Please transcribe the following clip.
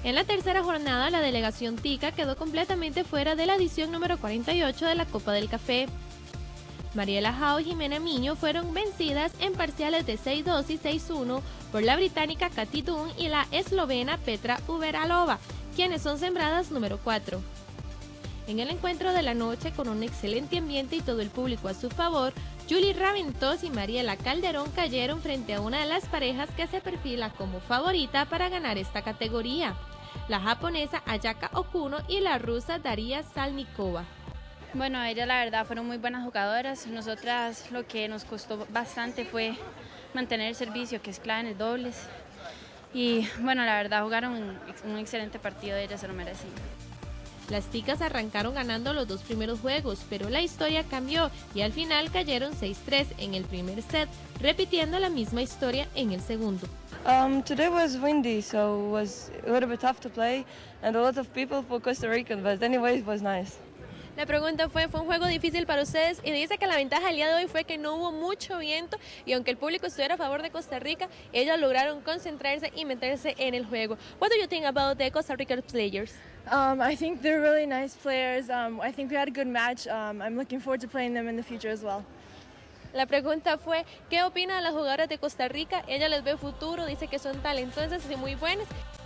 En la tercera jornada, la delegación Tica quedó completamente fuera de la edición número 48 de la Copa del Café. Mariela Jao y Jimena Miño fueron vencidas en parciales de 6-2 y 6-1 por la británica Katy Dunn y la eslovena Petra Uberalova, quienes son sembradas número 4. En el encuentro de la noche, con un excelente ambiente y todo el público a su favor, Julie Raventós y Mariela Calderón cayeron frente a una de las parejas que se perfila como favorita para ganar esta categoría, la japonesa Ayaka Okuno y la rusa Daria Salnikova. Bueno, ellas la verdad fueron muy buenas jugadoras. Nosotras lo que nos costó bastante fue mantener el servicio, que es clave en el dobles. Y bueno, la verdad jugaron un excelente partido, ellas se lo merecían. Las ticas arrancaron ganando los dos primeros juegos, pero la historia cambió y al final cayeron 6-3 en el primer set, repitiendo la misma historia en el segundo. Today was windy, so it was a little bit tough to play, and a lot of people for Costa Rican, but anyway, it was nice. La pregunta fue un juego difícil para ustedes y dice que la ventaja el día de hoy fue que no hubo mucho viento y aunque el público estuviera a favor de Costa Rica, ellos lograron concentrarse y meterse en el juego. What do you think about the Costa Rican players? I think they're really nice players. I think we had a good match. I'm looking forward to playing them in the future as well. La pregunta fue, ¿qué opina de las jugadoras de Costa Rica? Ella les ve futuro, dice que son talentosas y muy buenas.